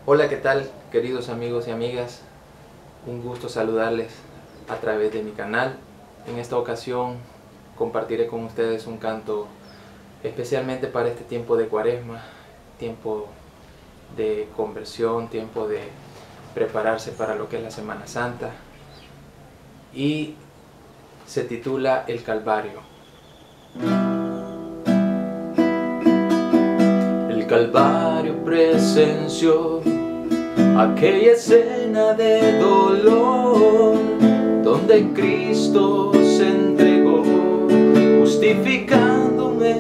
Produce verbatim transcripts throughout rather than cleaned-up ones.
Hola, ¿qué tal, queridos amigos y amigas? Un gusto saludarles a través de mi canal. En esta ocasión compartiré con ustedes un canto especialmente para este tiempo de Cuaresma, tiempo de conversión, tiempo de prepararse para lo que es la Semana Santa, y se titula El Calvario. El Calvario presenció aquella escena de dolor donde Cristo se entregó, justificándome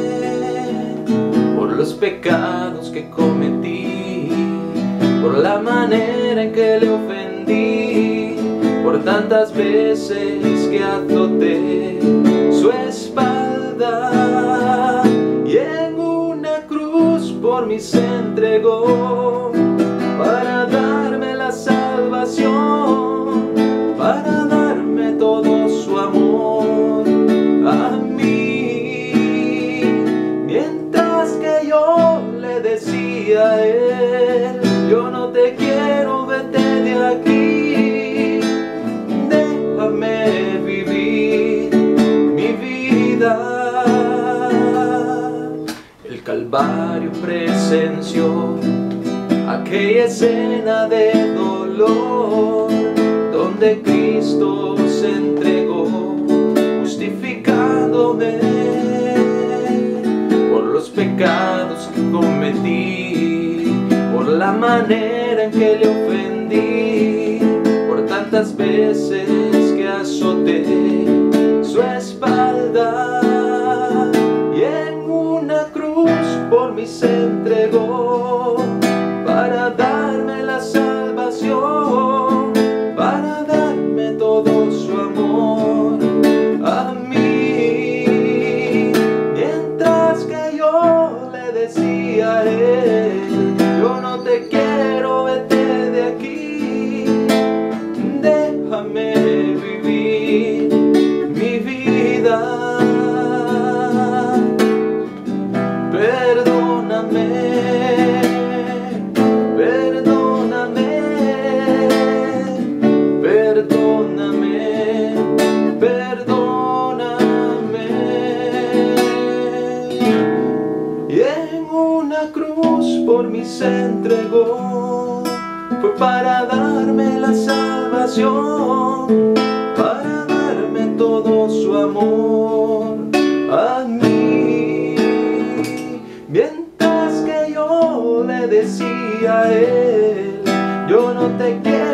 por los pecados que cometí, por la manera en que le ofendí, por tantas veces que azoté su espalda, y en una cruz por mí se entregó para darme la salvación, para darme todo su amor a mí. Mientras que yo le decía a él: yo no te quiero, vete de aquí, déjame vivir mi vida. El Calvario presenció aquella escena de dolor donde Cristo se entregó, justificándome por los pecados que cometí, por la manera en que le ofendí, por tantas veces que azoté su espalda, y en una cruz por mí se entregó para darme la salvación, para darme todo su amor a mí. Mientras que yo le decía a él: yo no te quiero, vete de aquí, déjame vivir mi vida. Perdóname, perdóname, perdóname, perdóname. Y en una cruz por mí se entregó, fue para darme la salvación, para darme todo su amor a mí. Mientras que yo le decía a él: yo no te quiero,